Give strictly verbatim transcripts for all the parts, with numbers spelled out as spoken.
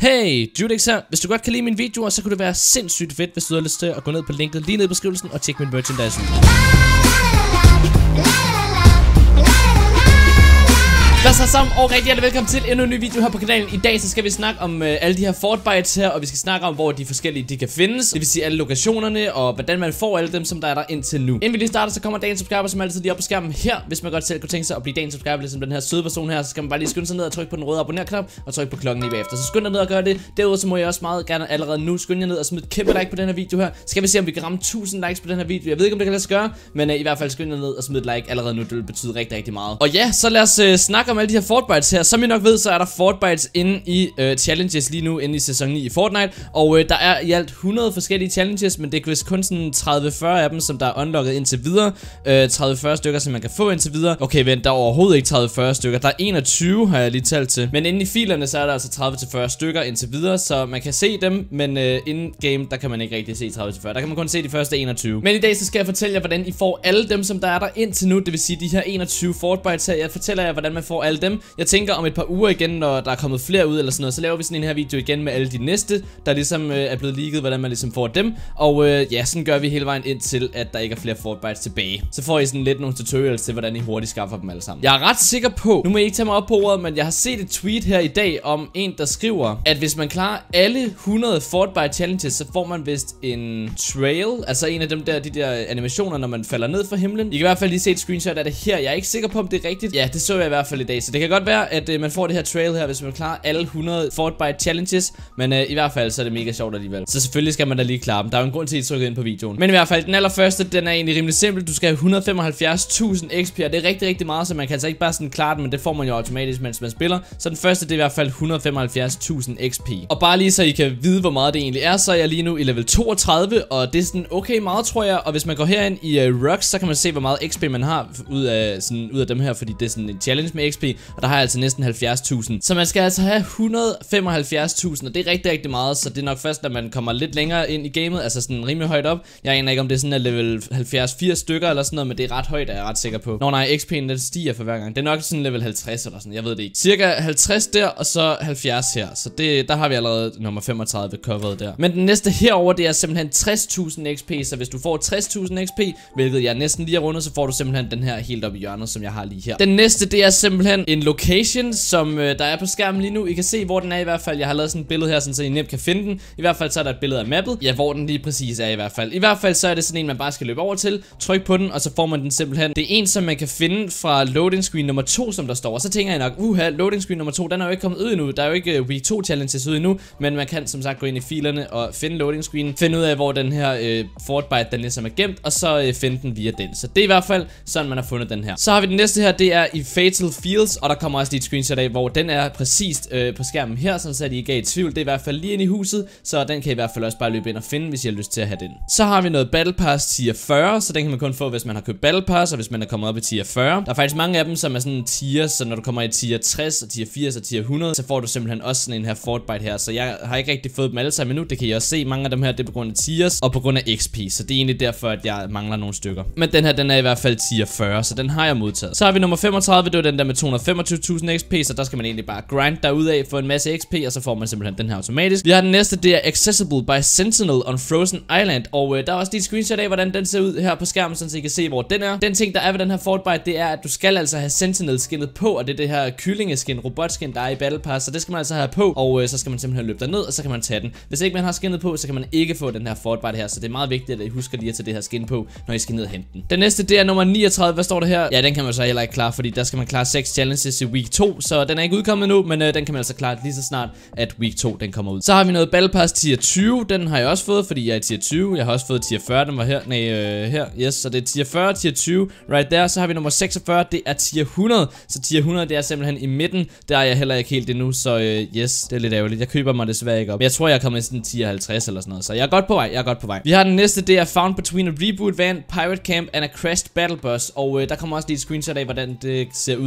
Hey, Judex her. Hvis du godt kan lide mine videoer, så kunne det være sindssygt fedt, hvis du har lyst til at gå ned på linket lige nede i beskrivelsen og tjekke min merchandise ud. Hvad så sammen, og rigtig hjertelig velkommen til endnu en ny video her på kanalen. I dag så skal vi snakke om øh, alle de her fortbytes her, og vi skal snakke om, hvor de forskellige de kan findes. Det vil sige alle lokationerne, og hvordan man får alle dem, som der er der indtil nu. Inden vi lige starter, så kommer dagens subscriber som altid lige op på skærmen her. Hvis man godt selv kunne tænke sig at blive dagens subscriber, ligesom den her søde person her, så skal man bare lige skynde sig ned og trykke på den røde abonner-knap, og trykke på klokken lige bagefter. Så skynd dig ned og gør det. Derudover så må jeg også meget gerne allerede nu skynde jer ned og smide et kæmpe like på den her video her. Skal vi se, om vi kan ramme tusind likes på den her video. Jeg ved ikke, om det kan lade sig gøre, men øh, i hvert fald skynd jer ned og smide et like allerede nu. Det vil betyde rigtig, rigtig meget. Og ja, så lad os øh, snakke om alle de her fortbytes her. Som I nok ved, så er der fortbytes inde i øh, challenges lige nu, inde i sæson ni i Fortnite. Og øh, der er i alt hundrede forskellige challenges, men det er vist kun sådan tredive til fyrre af dem, som der er unlocket indtil videre. øh, tredive til fyrre stykker, som man kan få indtil videre. Okay, vent, der er overhovedet ikke tredive til fyrre stykker. Der er enogtyve, har jeg lige talt til. Men inde i filerne, så er der altså tredive til fyrre stykker indtil videre, så man kan se dem. Men øh, in-game, der kan man ikke rigtig se tredive til fyrre. Der kan man kun se de første enogtyve. Men i dag, så skal jeg fortælle jer, hvordan I får alle dem, som der er der indtil nu. Det vil sige, de her enogtyve fortbytes her. Jeg fortæller jer, hvordan man får alle dem. Jeg tænker om et par uger igen, når der er kommet flere ud eller sådan noget, så laver vi sådan en her video igen med alle de næste, der ligesom øh, er blevet leaget, hvordan man ligesom får dem. Og øh, ja, sådan gør vi hele vejen ind til, at der ikke er flere fortbytes tilbage. Så får I sådan lidt nogle tutorials til, hvordan I hurtigt skaffer dem alle sammen. Jeg er ret sikker på, nu må I ikke tage mig op på ordet, men jeg har set et tweet her i dag om en, der skriver, at hvis man klarer alle hundrede fortbyte challenges, så får man vist en trail, altså en af dem der, de der animationer, når man falder ned fra himlen. I kan i hvert fald lige se et screenshot af det her. Jeg er ikke sikker på, om det er rigtigt. Ja, det så jeg i hvert fald i dag, så det kan godt være, at øh, man får det her trail her, hvis man klarer alle hundrede fortbyte challenges. Men øh, i hvert fald så er det mega sjovt alligevel. Så selvfølgelig skal man da lige klare dem. Der er jo en grund til, at I trykker ind på videoen. Men i hvert fald, den allerførste, den er egentlig rimelig simpel. Du skal have et hundrede og femoghalvfjerds tusind X P, og det er rigtig, rigtig meget, så man kan altså ikke bare sådan klare den, men det får man jo automatisk, mens man spiller. Så den første, det er i hvert fald et hundrede og femoghalvfjerds tusind X P. Og bare lige så I kan vide, hvor meget det egentlig er, så er jeg lige nu i level toogtredive, og det er sådan okay meget, tror jeg. Og hvis man går herind i uh, Rocks, så kan man se, hvor meget X P man har ud af, sådan, ud af dem her, fordi det er sådan en challenge med X P, og der har jeg altså næsten halvfjerds tusind. Så man skal altså have et hundrede og femoghalvfjerds tusind, og det er rigtig, rigtig meget, så det er nok først, når man kommer lidt længere ind i gamet, altså sådan rimelig højt op. Jeg aner ikke, om det er sådan at level halvfjerds firs stykker eller sådan noget, men det er ret højt, er jeg ret sikker på. Nå nej, X P'en den stiger for hver gang. Det er nok sådan level halvtreds eller sådan, jeg ved det ikke. Cirka halvtreds der, og så halvfjerds her, så det, der har vi allerede nummer femogtredive coveret der. Men den næste herover det er simpelthen tres tusind X P, så hvis du får tres tusind X P, hvilket jeg næsten lige har rundet, så får du simpelthen den her helt op i hjørnet, som jeg har lige her. Den næste, det er simpelthen en location, som øh, der er på skærmen lige nu. I kan se, hvor den er i hvert fald. Jeg har lavet sådan et billede her, sådan, så I nemt kan finde den. I hvert fald så er der et billede af mappet. Ja, hvor den lige præcis er i hvert fald. I hvert fald så er det sådan en, man bare skal løbe over til. Tryk på den, og så får man den simpelthen. Det er en, som man kan finde fra loading screen nummer to, som der står. Og så tænker jeg nok, uha, loading screen nummer to, den er jo ikke kommet ud endnu. Der er jo ikke uh, week to challenges ud endnu. Men man kan som sagt gå ind i filerne og finde loading screen. Finde ud af, hvor den her uh, fortbyte, den ligesom er gemt. Og så uh, finde den via den. Så det er i hvert fald sådan, man har fundet den her. Så har vi den næste her, det er i Fatal Fields. Og der kommer også lige et screenshot af, hvor den er præcist uh, på skærmen her, så at I ikke er i tvivl. Det er i hvert fald lige inde i huset, så den kan I i hvert fald også bare løbe ind og finde, hvis I har lyst til at have den. Så har vi noget Battle Pass tier fyrre, så den kan man kun få, hvis man har købt Battle Pass, og hvis man er kommet op i tier fyrre. Der er faktisk mange af dem, som er sådan tiers, så når du kommer i tier tres, og tier firs og tier hundrede, så får du simpelthen også sådan en her fortbyte her. Så jeg har ikke rigtig fået dem alle sammen endnu, det kan I også se. Mange af dem her, det er på grund af tiers, og på grund af X P, så det er egentlig derfor, at jeg mangler nogle stykker. Men den her, den er i hvert fald tier fyrre, så den har jeg modtaget. Så har vi nummer femogtredive, det var den der med to hundrede og femogtyve tusind X P, så der skal man egentlig bare grind derudaf, få en masse X P, og så får man simpelthen den her automatisk. Vi har den næste, det er Accessible by Sentinel on Frozen Island, og øh, der er også lige et screenshot af, hvordan den ser ud her på skærmen, så I kan se, hvor den er. Den ting, der er ved den her fortbyte, det er, at du skal altså have Sentinel skinnet på, og det er det her kyllingeskin, robotskin, der er i Battle Pass, så det skal man altså have på, og øh, så skal man simpelthen løbe derned, og så kan man tage den. Hvis ikke man har skinnet på, så kan man ikke få den her fortbyte her, så det er meget vigtigt, at I husker lige at tage det her skin på, når I skal ned og hente den. Den næste, det er nummer niogtredive, hvad står der her? Ja, den kan man så heller ikke klare, fordi der skal man klare seks challenges i week to, så den er ikke udkommet nu, men øh, den kan man altså klare lige så snart, at week to den kommer ud. Så har vi noget Battle Pass tier tyve, den har jeg også fået, fordi jeg er tier tyve. Jeg har også fået tier fyrre, den var her, nej, øh, her, yes, så det er tier fyrre, tier tyve, right there. Så har vi nummer seksogfyrre, det er tier hundrede, så tier hundrede, det er simpelthen i midten. Der er jeg heller ikke helt endnu, så øh, yes, det er lidt ærgerligt. Jeg køber mig desværre ikke op. Men jeg tror, jeg er kommet i sådan tier halvtreds eller sådan noget, så jeg er godt på vej, jeg er godt på vej. Vi har den næste, det er Found Between a Reboot Van, Pirate Camp and a Crashed Battle Bus, og øh, der kommer også lige et screenshot af, hvordan det ser ud, og hvor det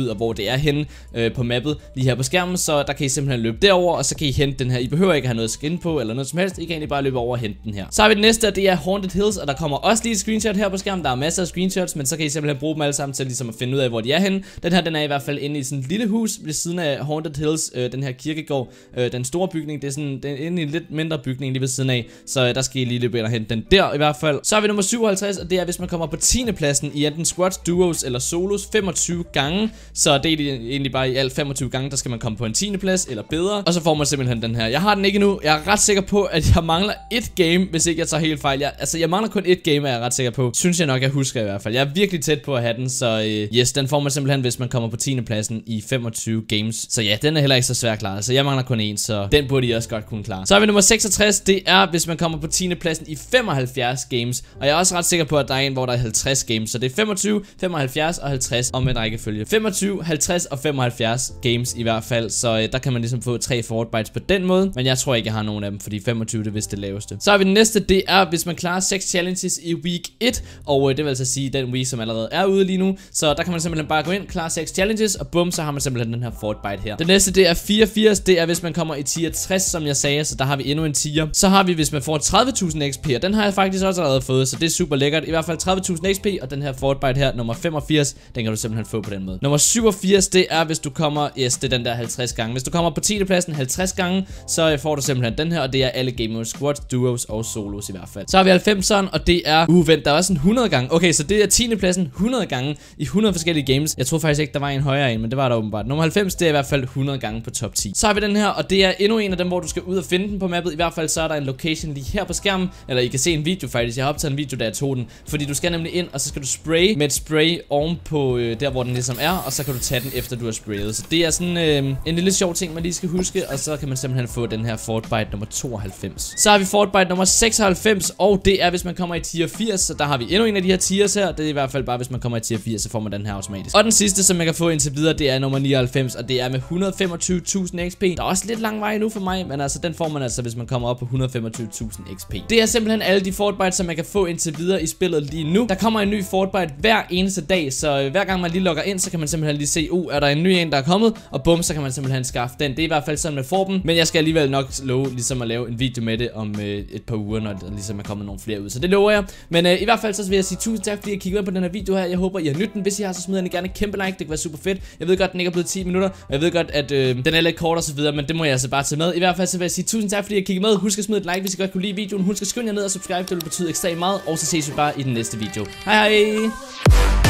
det er henne øh, på mappet lige her på skærmen. Så der kan I simpelthen løbe derover, og så kan I hente den her. I behøver ikke have noget skin på eller noget som helst. I kan egentlig bare løbe over og hente den her. Så har vi det næste, og det er Haunted Hills, og der kommer også lige et screenshot her på skærmen. Der er masser af screenshots, men så kan I simpelthen bruge dem alle sammen til ligesom at finde ud af, hvor de er henne. Den her, den er i hvert fald inde i sådan et lille hus ved siden af Haunted Hills, øh, den her kirkegård. Øh, den store bygning, det er sådan den er inde i en lidt mindre bygning lige ved siden af, så øh, der skal I lige løbe ind og hente den der i hvert fald. Så har vi nummer syvoghalvtreds, og det er hvis man kommer på tiende pladsen i enten squads, duos eller solos femogtyve gange. Så det er egentlig bare i alt femogtyve gange, der skal man komme på en tiende plads eller bedre, og så får man simpelthen den her. Jeg har den ikke endnu. Jeg er ret sikker på, at jeg mangler et game, hvis ikke jeg tager helt fejl. Jeg, altså jeg mangler kun et game, er jeg ret sikker på. Synes jeg nok, jeg husker i hvert fald. Jeg er virkelig tæt på at have den, så øh, yes, den får man simpelthen, hvis man kommer på tiende pladsen i femogtyve games. Så ja, den er heller ikke så svær at klare. Så jeg mangler kun en, så den burde I også godt kunne klare. Så har vi nummer seksogtres. Det er, hvis man kommer på tiende pladsen i femoghalvfjerds games. Og jeg er også ret sikker på, at der er en, hvor der er halvtreds games. Så det er femogtyve, femoghalvfjerds og halvtreds om en rækkefølge. femogtyve, halvtreds og femoghalvfjerds games i hvert fald. Så øh, der kan man ligesom få tre Fortbytes på den måde. Men jeg tror ikke, jeg har nogen af dem, fordi femogtyve det er vist det laveste. Så har vi den næste. Det er, hvis man klarer seks challenges i week et. Og øh, det vil altså sige den week, som allerede er ude lige nu. Så der kan man simpelthen bare gå ind, klare seks challenges, og bum, så har man simpelthen den her Fortbyte her. Det næste, det er fireogfirs. Det er, hvis man kommer i tier tres, som jeg sagde. Så der har vi endnu en tier. Så har vi, hvis man får tredive tusind X P, og den har jeg faktisk også allerede fået, så det er super lækkert. I hvert fald tredive tusind X P, og den her Fortbyte her, nummer femogfirs, den kan du simpelthen få på den måde. Nummer syvogfirs, det er, hvis du kommer, yes, det er den der halvtreds gange. Hvis du kommer på tiende pladsen halvtreds gange, så får du simpelthen den her, og det er alle game mode, squads, duos og solos i hvert fald. Så har vi halvfemseren, og det er, uh, vent, der er også en hundrede gange. Okay, så det er tiende pladsen hundrede gange i hundrede forskellige games. Jeg tror faktisk ikke, der var en højere en, men det var der åbenbart. Nummer halvfems, det er i hvert fald hundrede gange på top ti. Så har vi den her, og det er endnu en af dem, hvor du skal ud og finde den på mappet. I hvert fald så er der en location lige her på skærmen, eller I kan se en video faktisk. Jeg har optaget en video, da jeg tog den, fordi du skal nemlig ind, og så skal du spray med et spray oven på øh, der, hvor den ligesom er, og så kan du tage den efter du har sprayet. Så det er sådan øh, en lille sjov ting, man lige skal huske, og så kan man simpelthen få den her Fortbyte nummer tooghalvfems. Så har vi Fortbyte nummer seksoghalvfems, og det er, hvis man kommer i tier firs, så der har vi endnu en af de her tiers her. Det er i hvert fald bare, hvis man kommer i tier firs, så får man den her automatisk. Og den sidste, som jeg kan få indtil videre, det er nummer nioghalvfems, og det er med et hundrede og femogtyve tusind X P. Der er også lidt lang vej nu for mig, men altså, den får man altså, hvis man kommer op på et hundrede og femogtyve tusind X P. Det er simpelthen alle de Fortbytes, som man kan få indtil videre i spillet lige nu. Der kommer en ny Fortbyte hver eneste dag, så hver gang man lige logger ind, så kan man simpelthen lige se, uh, er der en ny en, der er kommet, og bum, så kan man simpelthen skaffe den. Det er i hvert fald sådan, man får dem, men jeg skal alligevel nok love ligesom at lave en video med det om øh, et par uger, når der ligesom er kommet nogle flere ud, så det lover jeg. Men øh, i hvert fald så vil jeg sige tusind tak, fordi I kiggede med på den her video her. Jeg håber, I har nydt den. Hvis I har, så smider den gerne et kæmpe like. Det kan være super fedt. Jeg ved godt, den ikke er blevet ti minutter, og jeg ved godt, at øh, den er lidt kort og så videre, men det må jeg altså bare tage med. I hvert fald så vil jeg sige tusind tak, fordi I kiggede med. Husk at smide et like, hvis I godt kunne lide videoen. Husk at skynde jer ned og subscribe, det vil betyde ekstremt meget. Og så ses vi bare i den næste video. Hej hej!